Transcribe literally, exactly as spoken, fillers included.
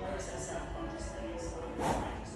Or is it a self-conscious thing? It's like, I just